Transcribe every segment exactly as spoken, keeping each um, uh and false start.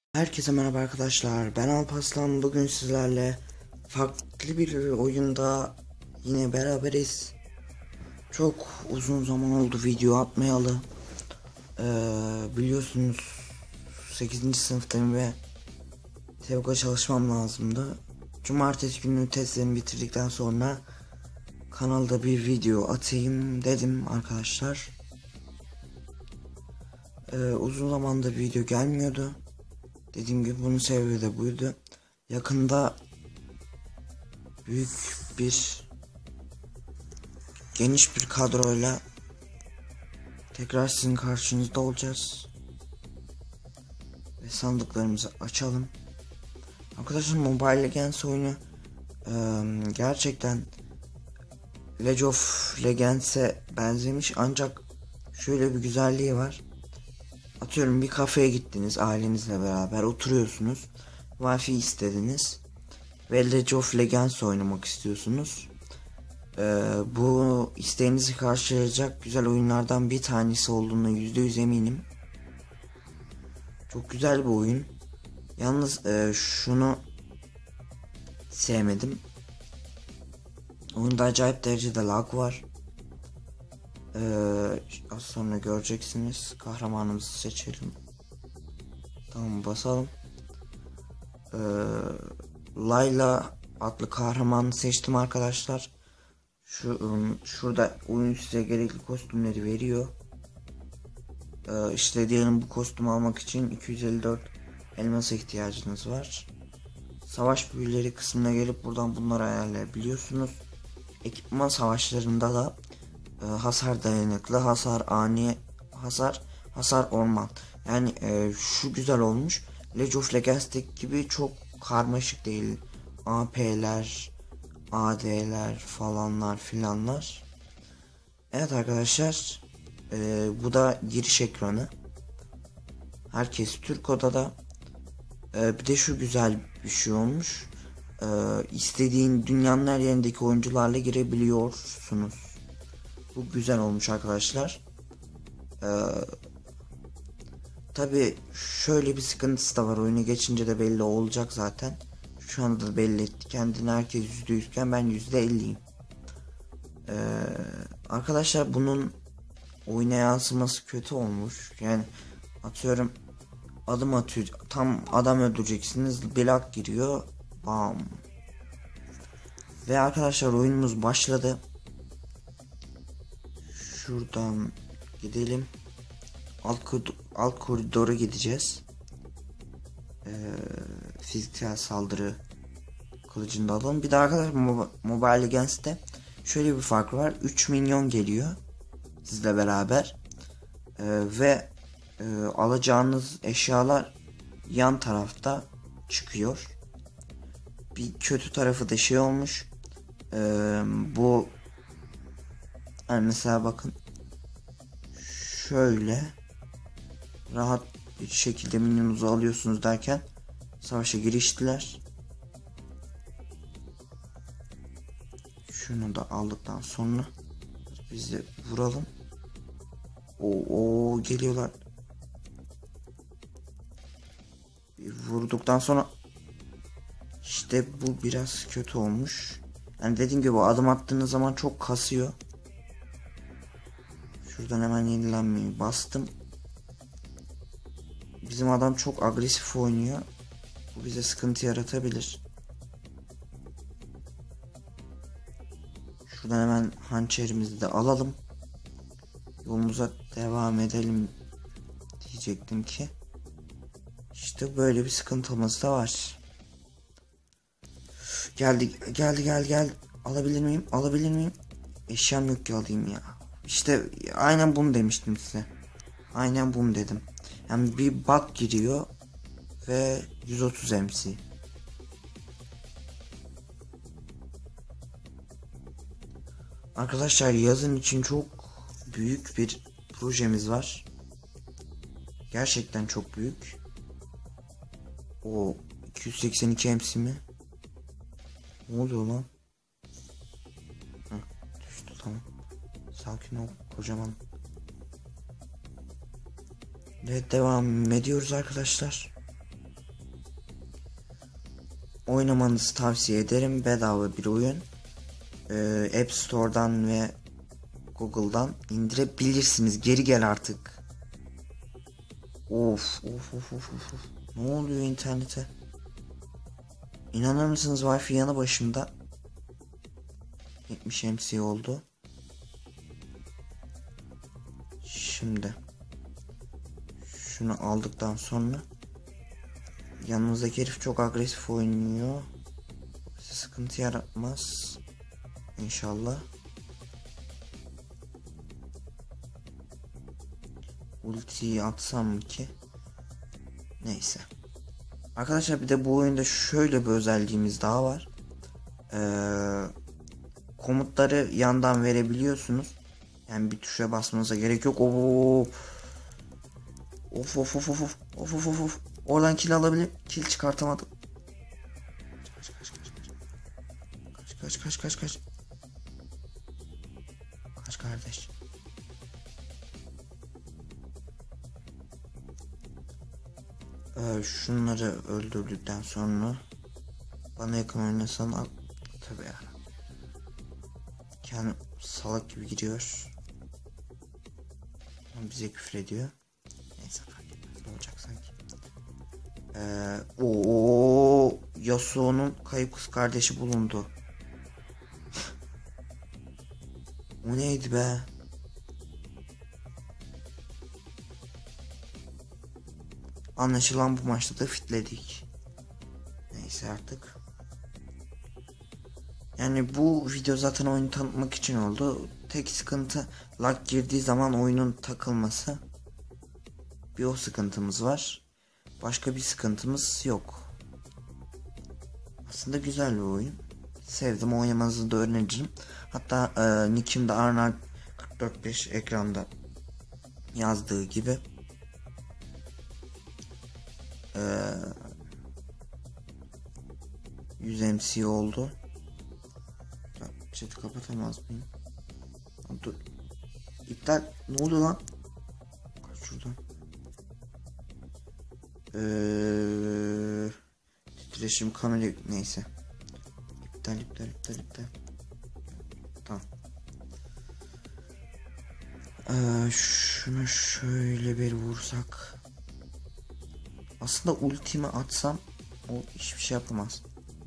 Herkese merhaba arkadaşlar, ben Alparslan. Bugün sizlerle farklı bir oyunda yine beraberiz. Çok uzun zaman oldu video atmayalı. Ee, biliyorsunuz sekizinci sınıftayım ve T E O'ya çalışmam lazımdı. Cumartesi günü testlerimi bitirdikten sonra kanalda bir video atayım dedim arkadaşlar. Ee, uzun zamandır video gelmiyordu. Dediğim gibi bunun sebebi de buydu. Yakında büyük bir geniş bir kadroyla tekrar sizin karşınızda olacağız. Ve sandıklarımızı açalım. Arkadaşlar Mobile Legends oyunu e, gerçekten League of Legends'e benzemiş, ancak şöyle bir güzelliği var. Atıyorum bir kafeye gittiniz, ailenizle beraber oturuyorsunuz. Wi-Fi istediniz ve League of Legends oynamak istiyorsunuz. Ee, bu isteğinizi karşılayacak güzel oyunlardan bir tanesi olduğuna yüzde yüz eminim. Çok güzel bir oyun. Yalnız e, şunu sevmedim. Oyunda acayip derecede lag var. Ee, az sonra göreceksiniz. Kahramanımızı seçelim. Tamam, basalım. Ee, Layla adlı kahramanı seçtim arkadaşlar. Şu şurada oyun size gerekli kostümleri veriyor. Ee, işte diyelim bu kostümü almak için iki yüz elli dört elmasa ihtiyacınız var. Savaş büyüleri kısmına gelip buradan bunları ayarlayabiliyorsunuz. Ekipman savaşlarında da e, hasar dayanıklı, hasar ani, hasar hasar orman. Yani e, şu güzel olmuş. League of Legends'teki gibi çok karmaşık değil. A P'ler, A D'ler falanlar filanlar. Evet arkadaşlar, e, bu da giriş ekranı. Herkes Türk odada. E, bir de şu güzel bir şey olmuş. E, istediğin dünyanın her yerindeki oyuncularla girebiliyorsunuz. Bu güzel olmuş arkadaşlar. E, Tabi şöyle bir sıkıntısı da var. Oyuna geçince de belli olacak zaten. Şu anda da belli etti kendini. Herkes yüzde yüzken ben yüzde elliyim. Ee, arkadaşlar bunun oyuna yansıması kötü olmuş. Yani atıyorum adım atıyor. Tam adam öldüreceksiniz. Belak giriyor. Bam. Ve arkadaşlar oyunumuz başladı. Şuradan gidelim. Alt, koridor, alt koridora gideceğiz. Ee, fiziksel saldırı kılıcını da alalım. Bir de arkadaşlar Mobile Legends'te şöyle bir fark var. üç milyon geliyor sizle beraber. Ee, ve e, alacağınız eşyalar yan tarafta çıkıyor. Bir kötü tarafı da şey olmuş. Ee, bu yani mesela bakın şöyle rahat bir şekilde minyonunuzu alıyorsunuz derken savaşa giriştiler. Şunu da aldıktan sonra biz de vuralım. Oo, geliyorlar. Bir vurduktan sonra işte bu biraz kötü olmuş. Yani dediğim gibi adım attığınız zaman çok kasıyor. Şuradan hemen yenilenmeyi bastım. Bizim adam çok agresif oynuyor. Bu bize sıkıntı yaratabilir. Şuradan hemen hançerimizi de alalım. Yolumuza devam edelim diyecektim ki. İşte böyle bir sıkıntımız da var. Geldi geldi geldi geldi. Alabilir miyim? Alabilir miyim? Eşyam yok ki alayım ya. İşte aynen bunu demiştim size. Aynen bunu dedim. Yani bir bug giriyor ve yüz otuz M C. Arkadaşlar yazın için çok büyük bir projemiz var. Gerçekten çok büyük. O iki yüz seksen iki M C mi? Ne oluyor lan? Heh, düştü, tamam. Sakin ol kocaman. Evet, devam ediyoruz arkadaşlar. oynamanızı tavsiye ederim. Bedava bir oyun. Ee, App Store'dan ve Google'dan indirebilirsiniz. Geri gel artık. Of of of of of. Ne oluyor internete? İnanır mısınız, Wi-Fi yanı başımda. yetmiş M C oldu. Şimdi şunu aldıktan sonra yanımızdaki herif çok agresif oynuyor. Bize sıkıntı yaratmaz İnşallah. Ultiyi atsam mı ki? Neyse. Arkadaşlar bir de bu oyunda şöyle bir özelliğimiz daha var. Ee, komutları yandan verebiliyorsunuz. Yani bir tuşa basmanıza gerek yok. Oo. Of of of of of of of of of. Oradan kill alabilir. Kill çıkartamadım. Kaç kaç kaç kaç. Kaç kaç kaç kaç kaç. Kaç kardeş. Ee, şunları öldürdükten sonra bana yakın oynasan al. Tabii ya. Kendi salak gibi giriyor. Bize küfür ediyor. Neyse fark etmez. Ne olacak sanki. Ee, o Yasuo'nun kayıp kız kardeşi bulundu. O neydi be? Anlaşılan bu maçta da fitledik. Neyse artık. Yani bu video zaten oyunu tanıtmak için oldu. Tek sıkıntı lag girdiği zaman oyunun takılması. Bir o sıkıntımız var. Başka bir sıkıntımız yok. Aslında güzel bir oyun. Sevdim, oynamanızı da öneririm. Hatta e, nickimde Arnold kırk dört beş ekranda yazdığı gibi e, yüz M C oldu. Chat'i kapatamaz mıyım? Dur. İptal. Ne oluyor lan? Kaç şuradan. Eee titreşim kamera neyse. İptal iptal iptal iptal. Tamam. Ee, şunu şöyle bir vursak. Aslında ultimi atsam o hiçbir şey yapamaz.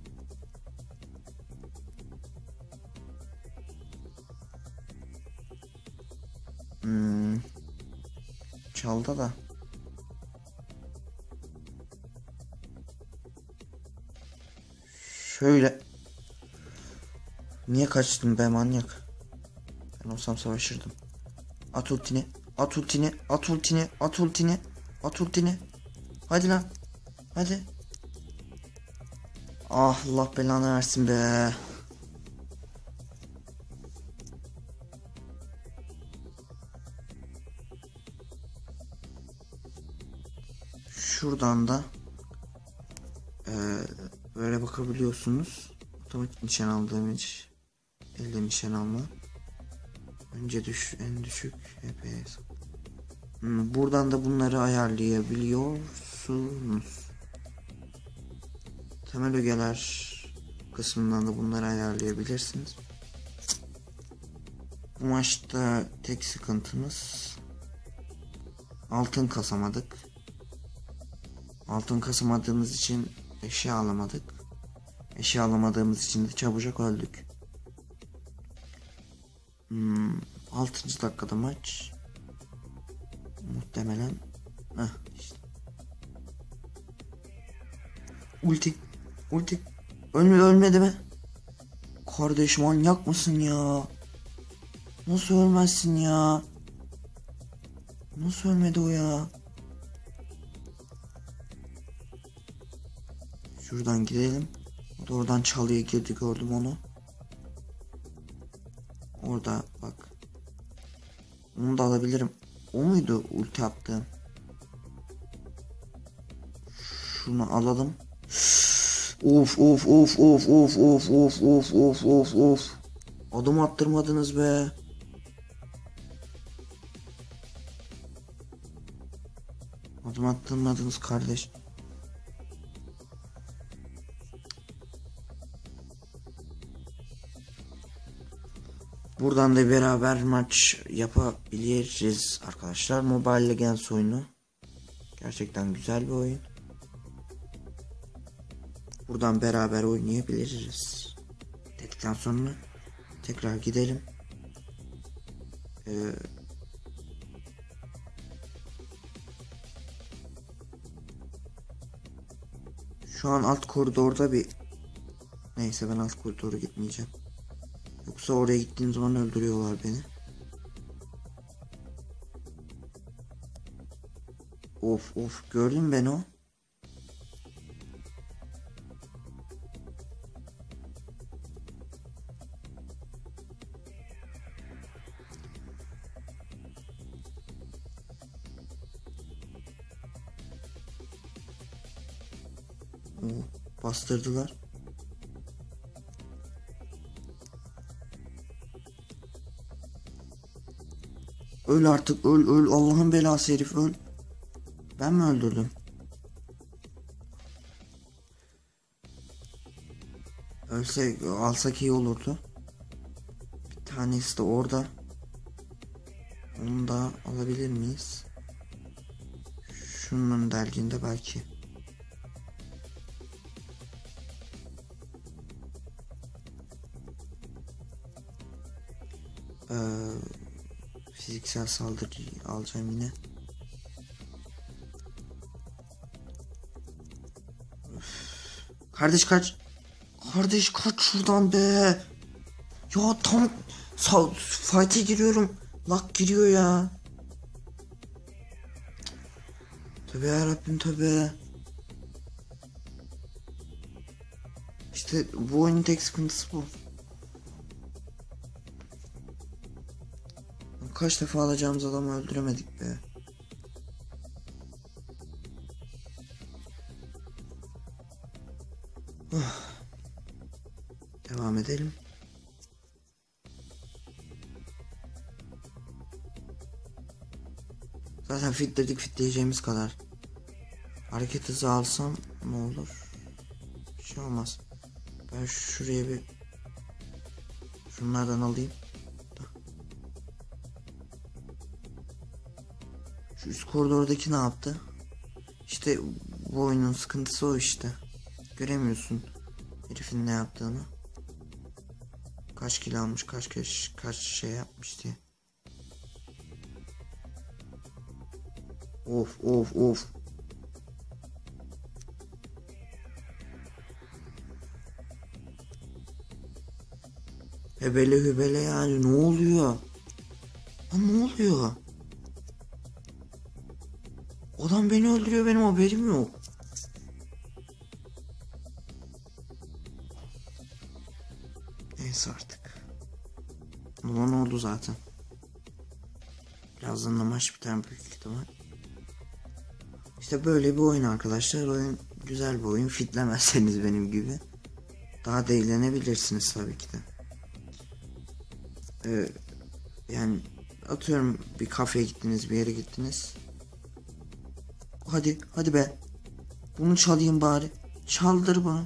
Hmm. Çaldı da. Şöyle. Niye kaçtın be manyak? Ben olsam savaşırdım. At ultini. At ultini. At ultini. At ultini. At ultini. Hadi lan. Hadi. Ah, Allah belanı versin be. Şuradan da e, böyle bakabiliyorsunuz. Otomatik nişan aldığım hiç elde nişan alma. Önce düş en düşük H P. Hmm, buradan da bunları ayarlayabiliyorsunuz. Temel ögeler kısmından da bunları ayarlayabilirsiniz. Bu maçta tek sıkıntımız altın kasamadık. Altın kasamadığımız için eşya alamadık. Eşya alamadığımız için de çabucak öldük. Hmm, altıncı dakikada maç. Muhtemelen. Heh, işte. Ulti. Ulti. Ölmedi ölmedi mi? Kardeş manyak mısın ya? Nasıl ölmezsin ya? Nasıl ölmedi o ya? Şuradan gidelim. O da oradan çalıya girdi, gördüm onu. Orada bak. Onu da alabilirim. O muydu ulti attığım? Şunu alalım. Of of of of of of of of of of of. Adım attırmadınız be. Adım attırmadınız kardeş. buradan da beraber maç yapabiliriz arkadaşlar. Mobile Legends oyunu gerçekten güzel bir oyun. Buradan beraber oynayabiliriz dedikten sonra tekrar gidelim. Ee, şu an alt koridorda bir neyse ben alt koridora gitmeyeceğim. Yoksa oraya gittiğim zaman öldürüyorlar beni. Of of, gördün beni o. Oo, bastırdılar. Öl artık, öl öl, Allah'ın belası herif, öl. Ben mi öldürdüm? Ölse alsak iyi olurdu. Bir tanesi de orada. Onu da alabilir miyiz? Şunun delginde belki. Ee, fiziksel saldırı alacağım yine. Öf. Kardeş kaç. Kardeş kaç şuradan be. Ya tam fight'e giriyorum. Lak giriyor ya. Tövbe yarabbim, tövbe. İşte bu oyunun tek sıkıntısı bu. Kaç defa alacağımız adamı öldüremedik be. Oh. Devam edelim. Zaten fitledik, fitleyeceğimiz kadar. Hareket hızı alsam ne olur? Bir şey olmaz. Ben şuraya bir şunlardan alayım. Şu üst koridordaki ne yaptı? İşte bu oyunun sıkıntısı o işte. Göremiyorsun herifin ne yaptığını. Kaç kill almış, kaç kaç kaç şey yapmış diye. Of of of. Hebele hübele yani, ne oluyor? Lan ne oluyor? Adam beni öldürüyor, benim haberim yok. Neyse artık. Ama ne oldu zaten. Birazdan da maç biter büyük ihtimal. İşte böyle bir oyun arkadaşlar. Oyun güzel bir oyun. Fitlemezseniz benim gibi daha da eğlenebilirsiniz tabii ki de. Ee, yani atıyorum bir kafeye gittiniz, bir yere gittiniz. Hadi hadi be. Bunu çalayım bari. Çaldır bana.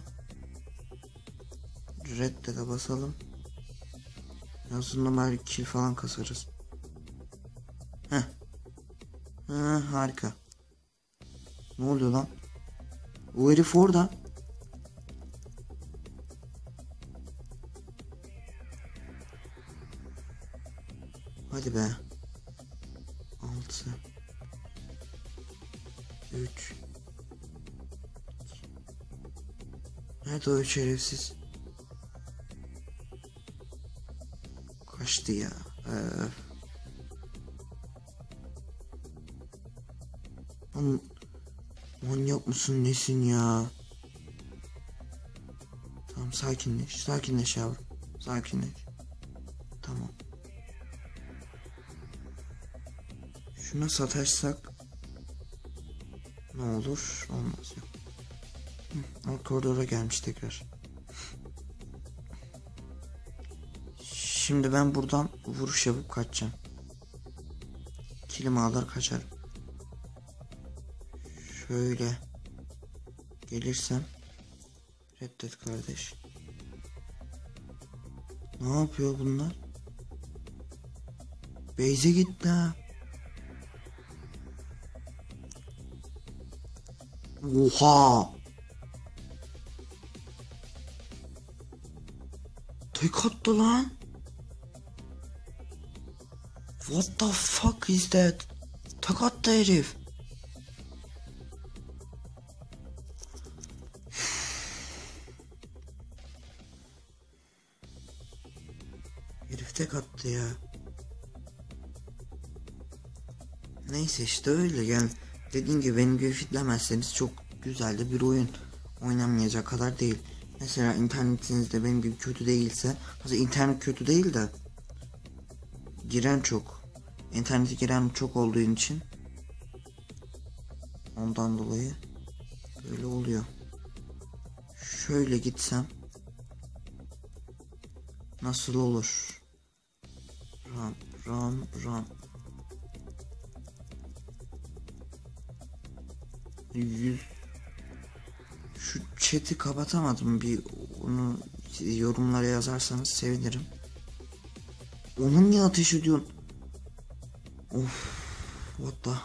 Red'de de basalım. En azından bari kill falan kasarız. Heh. Ha, harika. Ne oluyor lan? O herif orada. Hadi be. Altı. Üç. Nerede o üç şerefsiz? Kaçtı ya. Ee, Lan manyak mısın nesin ya? Tamam, sakinleş. Sakinleş yavrum. Sakinleş. Tamam. Şuna sataşsak ne olur? Olmaz ya. Alt koridora gelmiş tekrar. Şimdi ben buradan vuruş yapıp kaçacağım. Kilimi alır kaçarım. Şöyle gelirsem reddet kardeş. Ne yapıyor bunlar? Beyze git la. Oha. Tek attı lan. What the fuck is that? Tek attı herif. Herif tek attı ya. Neyse işte öyle yani. Dediğim gibi benim gibi fitlemezseniz çok güzel de bir oyun. Oynamayacak kadar değil. Mesela internetiniz de benim gibi kötü değilse. Aslında internet kötü değil de giren çok. İnternete giren çok olduğu için ondan dolayı böyle oluyor. Şöyle gitsem nasıl olur? Ram ram ram. Yüz. Şu chat'i kapatamadım, bir onu yorumlara yazarsanız sevinirim. Onun niye ateş ediyorsun? Of, what the.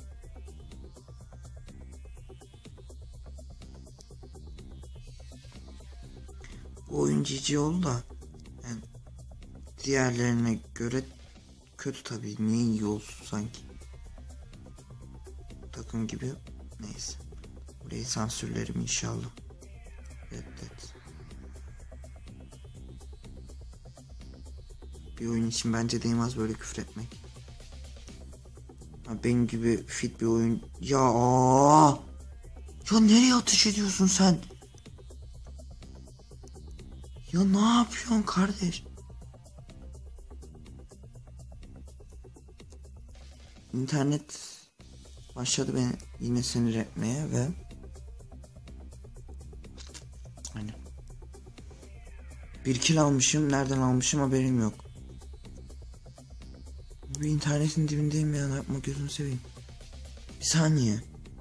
Bu oyun cici oldu da yani diğerlerine göre kötü tabii, niye iyi olsun sanki. Takım gibi, neyse. Burayı sansürlerim inşallah. Reddet. Bir oyun için bence değmez böyle küfür etmek. Ha, benim gibi fit bir oyun. Ya aa! Ya nereye ateş ediyorsun sen? Ya ne yapıyorsun kardeş? İnternet başladı beni yine sinir etmeye ve hani bir kill almışım, nereden almışım haberim yok. Bir internetin dibindeyim ya, yapma gözünü seveyim. Bir saniye.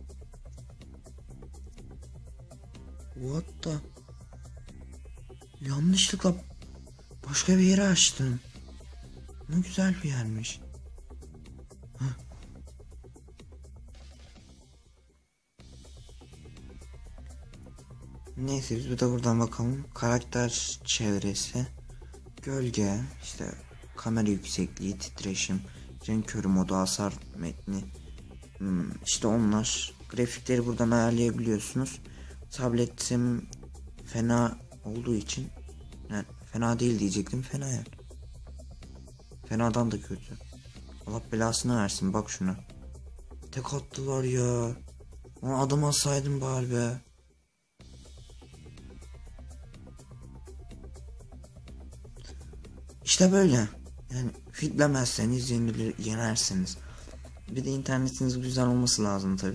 What the? Yanlışlıkla başka bir yere açtım. Ne güzel bir yermiş. Heh. Neyse biz bir de buradan bakalım. Karakter çevresi, gölge, işte kamera yüksekliği, titreşim, renk körü modu, hasar metni, hmm, işte onlar. Grafikleri buradan ayarlayabiliyorsunuz. Tabletim fena olduğu için, yani fena değil diyecektim, fena yani. Fenadan da kötü. Allah belasını versin, bak şuna. Tek attılar ya. Ona adım alsaydım bari be. İşte böyle. Yani fitlemezseniz yenilir, yenersiniz. Bir de internetiniz güzel olması lazım tabi.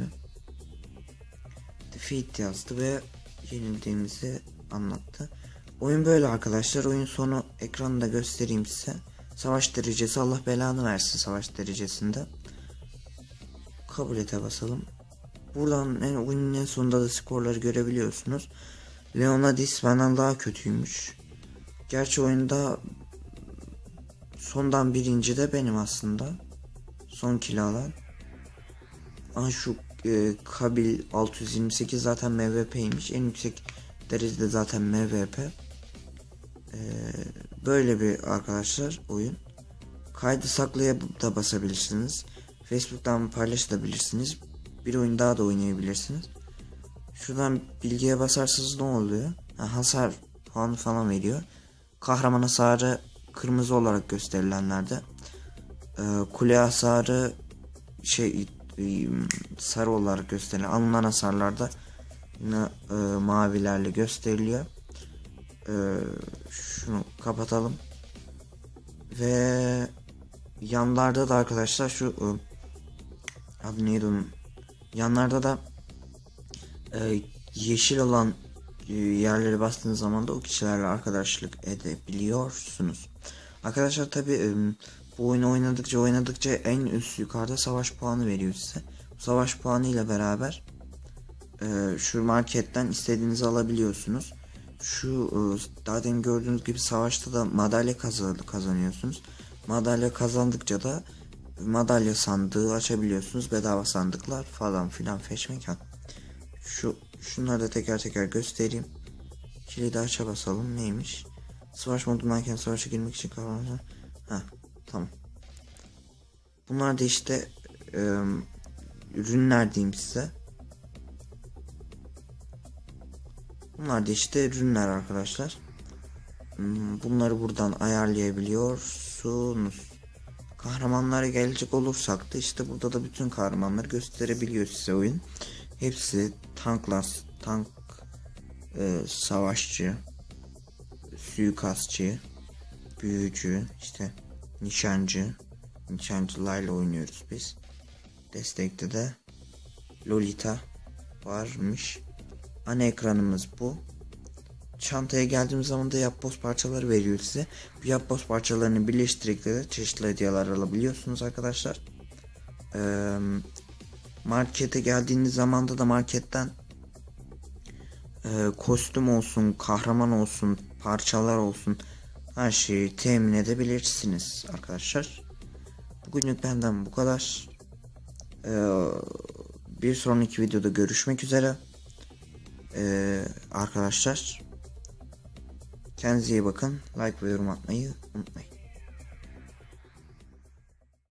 Defeat yazdı ve yenildiğimizi anlattı. Oyun böyle arkadaşlar. Oyun sonu ekranı da göstereyim size. Savaş derecesi, Allah belanı versin savaş derecesinde. Kabul ete basalım. Buradan en oyunun en sonunda da skorları görebiliyorsunuz. Leonidis benden daha kötüymüş. Gerçi oyunda sondan birinci de benim aslında. Son kill alan. Aa, şu e, Kabil altı yüz yirmi sekiz zaten M V P'ymiş. En yüksek derecede zaten M V P. Ee, böyle bir arkadaşlar oyun. Kaydı saklaya da basabilirsiniz. Facebook'tan paylaşabilirsiniz. Bir oyun daha da oynayabilirsiniz. Şuradan bilgiye basarsanız ne oluyor? Ha, hasar puanı falan veriyor. Kahraman hasarı kırmızı olarak gösterilenlerde, e, kule hasarı şey e, sarı olarak gösterilen, alınan hasarlarda yine e, mavilerle gösteriliyor. E, şunu kapatalım ve yanlarda da arkadaşlar şu e, adı neydi onun, yanlarda da e, yeşil olan e, yerleri bastığınız zaman da o kişilerle arkadaşlık edebiliyorsunuz. Arkadaşlar tabi e, bu oyunu oynadıkça oynadıkça en üst yukarıda savaş puanı veriyor size. Bu savaş puanı ile beraber e, şu marketten istediğinizi alabiliyorsunuz. Şu e, daha demin gördüğünüz gibi savaşta da madalya kazan kazanıyorsunuz. Madalya kazandıkça da madalya sandığı açabiliyorsunuz. Bedava sandıklar falan filan feşmekan. Şu şunları da teker teker göstereyim. Kilidi aça basalım. Neymiş? Savaş modundayken savaşa girmek için kahramanlar. Ha tamam. Bunlar da işte e, ürünler diyeyim size. Bunlar da işte ürünler arkadaşlar. Bunları buradan ayarlayabiliyorsunuz. Kahramanlara gelecek olursak da işte burada da bütün kahramanları gösterebiliyor size oyun. Hepsi tanklar, tank, e, savaşçı, suikastçı, büyücü, işte nişancı, nişancılarla oynuyoruz biz. Destekte de Lolita varmış. Ana ekranımız bu. Çantaya geldiğimiz zaman da yapboz parçaları veriyor size. Bu yapboz parçalarını birleştirerek de çeşitli hediyeler alabiliyorsunuz arkadaşlar. Ee, markete geldiğiniz zaman da marketten e, kostüm olsun, kahraman olsun, parçalar olsun, her şeyi temin edebilirsiniz arkadaşlar. Bugünlük benden bu kadar. Ee, bir sonraki videoda görüşmek üzere. Ee, arkadaşlar. Kendinize iyi bakın. Like ve yorum atmayı unutmayın.